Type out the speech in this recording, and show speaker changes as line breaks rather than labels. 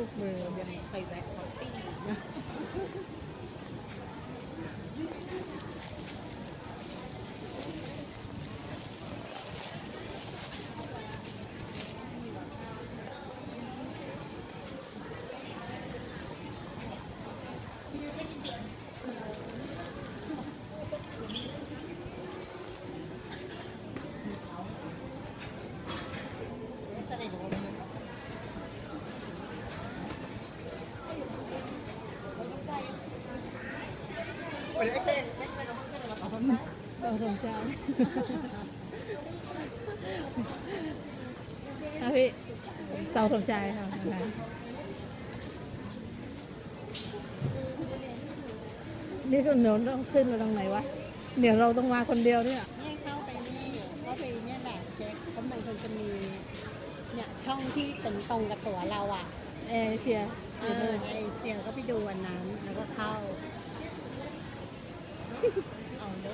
เบอร์ยังไปแวะช้อปปิ้งนะ เราสนใจนะพี่เราสนใจค่ะนี่ก็เดี๋ยวต้องขึ้นมาตรงไหนวะเดี๋ยวเราต้องมาคนเดียวเนี่ย
นี่เข้าไปนี่เข้าไปเนี่ยแหละเช็คเพราะมันคงจะมีเนี่ยช่องที่เป็นตรงกับตัวเราอ่ะ
เอเชีย
เอเซียก็ไปดูวันนั้นแล้วก็เข้าเอาด้วย